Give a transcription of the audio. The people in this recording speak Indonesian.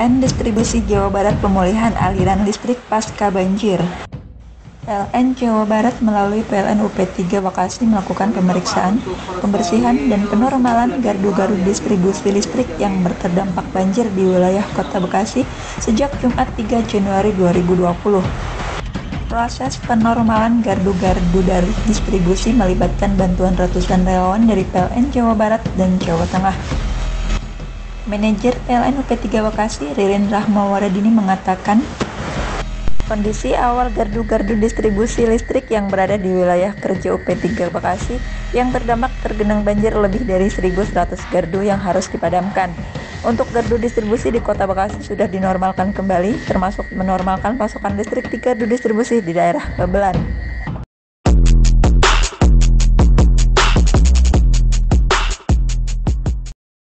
PLN Distribusi Jawa Barat pemulihan aliran listrik pasca banjir. PLN Jawa Barat melalui PLN UP3 Bekasi melakukan pemeriksaan, pembersihan, dan penormalan gardu-gardu distribusi listrik yang terdampak banjir di wilayah Kota Bekasi sejak Jumat 3 Januari 2020. Proses penormalan gardu-gardu dari distribusi melibatkan bantuan ratusan relawan dari PLN Jawa Barat dan Jawa Tengah. Manajer PLN UP3 Bekasi, Ririn Rahmawaradini mengatakan, kondisi awal gardu-gardu distribusi listrik yang berada di wilayah kerja UP3 Bekasi yang terdampak tergenang banjir lebih dari 1.100 gardu yang harus dipadamkan. Untuk gardu distribusi di Kota Bekasi sudah dinormalkan kembali, termasuk menormalkan pasokan listrik di gardu distribusi di daerah Babelan.